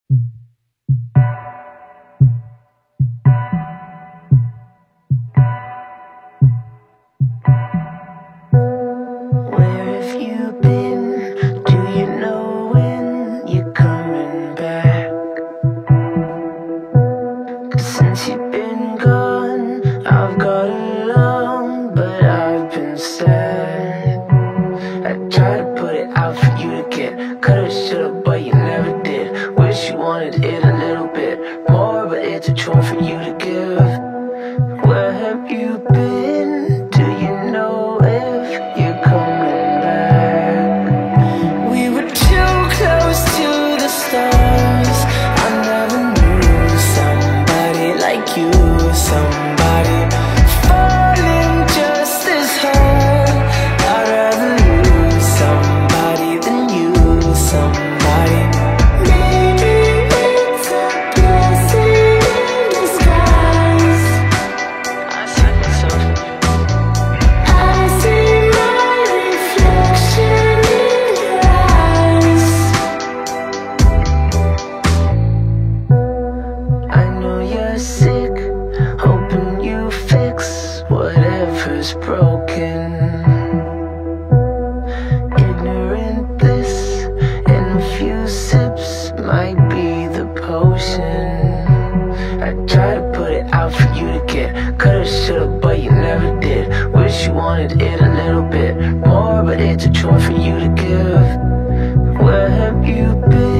Where have you been? Do you know when you're coming back? 'Cause since you've been gone, I've got along, but I've been sad. I tried to put it out for you to get, coulda, shoulda, but you never did. Wish you wanted it a little bit more, but it's a chore for you to give. Where have you been? Do you know if you're coming back? We were too close to the stars. I never knew somebody like you, somebody falling just as hard. I'd rather lose somebody than you, somebody. Maybe it's a blessing in disguise. I see myself in you. I see my reflection in your eyes. I know you're sick, hoping you fix whatever's broken. Ignorant bliss in a few sips might be the potion. I tried to put it out for you to get, coulda, shoulda, but you never did. Wish you wanted it a little bit more, but it's a chore for you to give. Where have you been?